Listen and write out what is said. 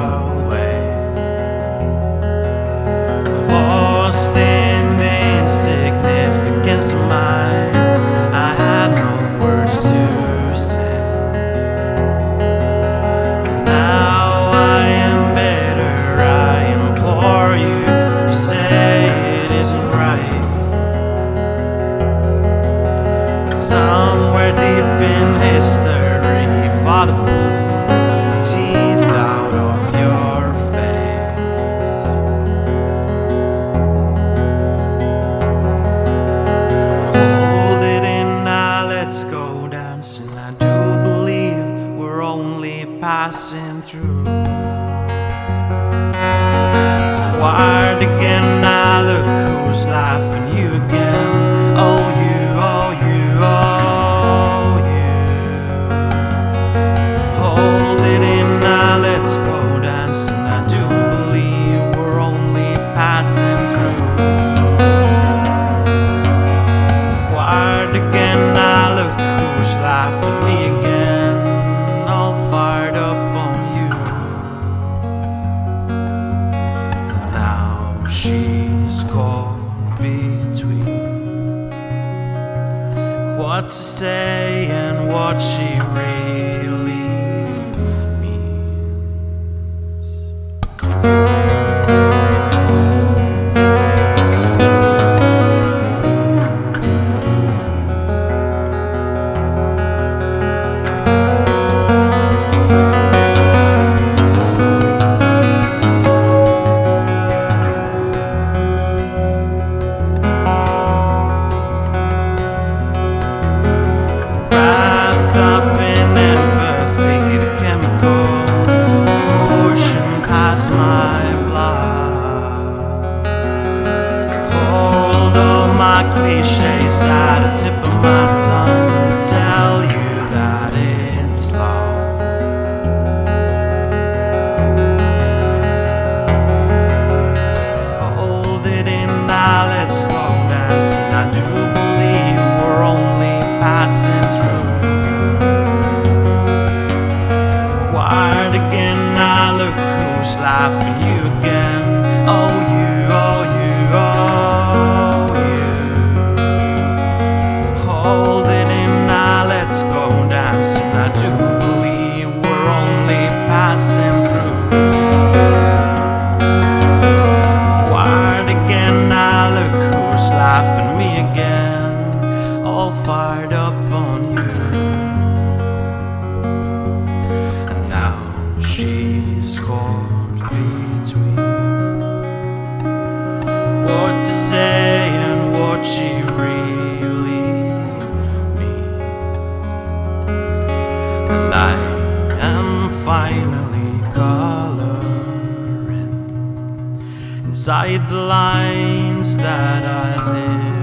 away, lost in the insignificance of mine. I had no words to say. Now I am better. I implore you to say it isn't right. But somewhere deep in history, Father pulled the teeth out of your face. Hold it in now, let's go dancing. I do believe we're only passing through. Wired again, now look who's laughing, you again. Oh you, oh you, oh you. Hold it in now, let's go dancing. I do believe we're only passing through. Wired again, now look who's laughing, me again. All fired up on you. And now she's caught between what to say and what she really means. Wrapped up in empathy, the chemicals pushing past my blood. Hold all my cliches at the tip of my tongue, tell you that it's love. Hold it in now, let's go dancing. I do believe we're only passing through. Wired again, now look who's laughing, you again. Oh you, oh you, oh you. Hold it in now, let's go dancing. I do believe we're only passing through. Wired again, now look who's laughing, me again. All fired up on you. And now she's caught between what to say and what she really means. And I am finally coloring inside the lines that I live